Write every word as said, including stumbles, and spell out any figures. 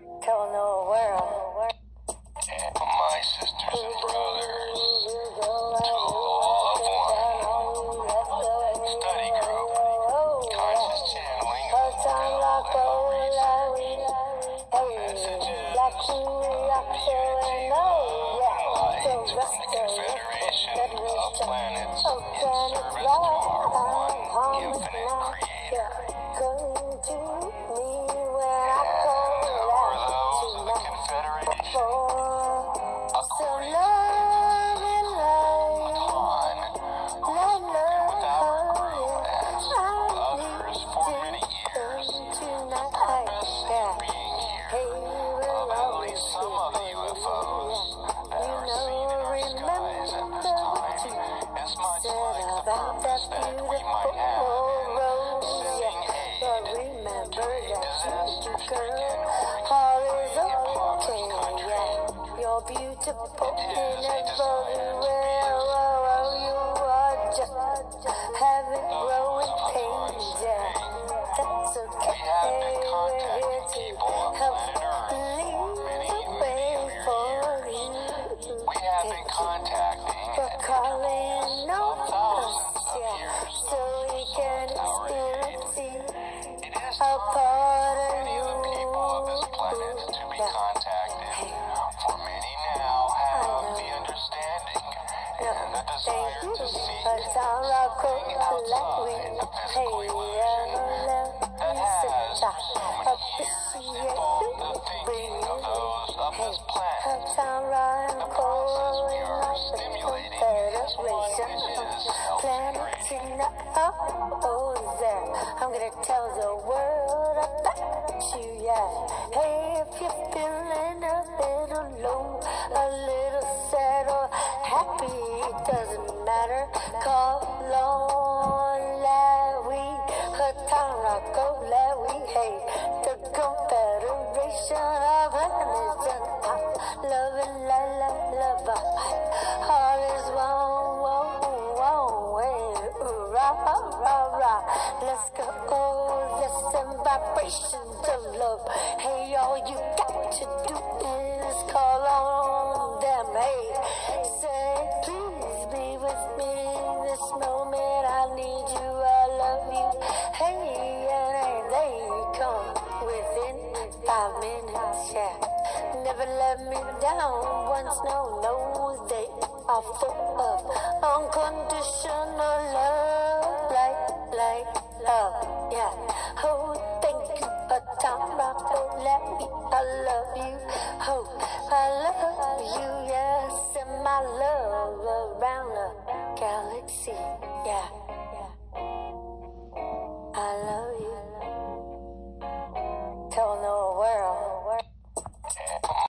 Telling the whole world. My sisters and brothers, to the loved one, study group, conscious channeling of messages of unity and light from the Confederation of Planets in service to our one infinite Creator. Come to me when And I call who are out those of the tonight. Confederation? For According so love and light, Khan, who has spoken without regret as others for many years, the purpose in being here of at least some of the U F Os that are seen in our skies at this time is much like the purpose that we might have in sending aid to a disaster-stricken all or is impoverished okay, country. yeah. You're beautiful It in is a desire to be everywhere. Oh, oh, you are just having growing pains, yeah. That's okay. We have been We're contacting here to people on help planet Earth for lead many, the many way of your for years. you. We have been contacting For calling individuals on of thousands us, of yeah, years so we can of our aid. experience It is a time part for of many you. of the people of this planet to be Yeah. contacted, for many now have the understanding and the desire Thank you. to seek But our rock something outside the physical illusion that has for so many years involved the thinking of those of this planet. The process we are stimulating is one which is self-integration. Oh, there. I'm gonna tell the world about you, yeah. Hey, if you're feeling a little low, a little sad or happy, it doesn't matter. Call on LATWII, Hatton, LATWII, hey, the Confederation of Planets and love and la la love. All is one, one, one way. Rah, rah, rah. Let's go. Listen, vibrations of love. Hey, all you got to do is call on them. Hey, say, please be with me this moment. I need you. I love you. Hey, and they come within five minutes. Yeah. Never let me down once, no, no, they are full of unconditional love, like, like love, yeah. Oh, thank you, Atomic, oh, let me, I love you, oh, I love you, yes, and my love around the galaxy, yeah.